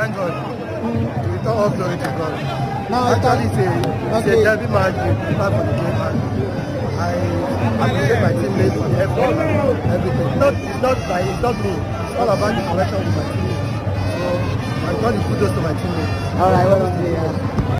thank God. We thought all glory to God. Now, actually, it's a derby match. We prepare for the game, and I appreciate my teammates for the effort and everything. It's not me. It's all about the connection with my teammates. So I'm going to put those to my teammates. All right, well done.